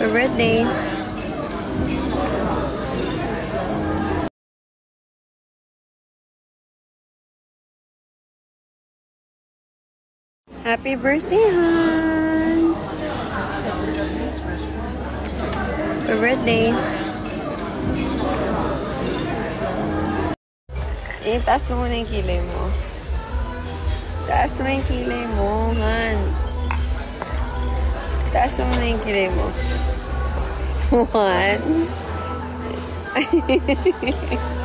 Happy birthday. Happy birthday, hon. Happy birthday. Taas mo muna yung kilay mo. Taas mo yung kilay mo, hon. Taas mo muna yung kilay mo. 1.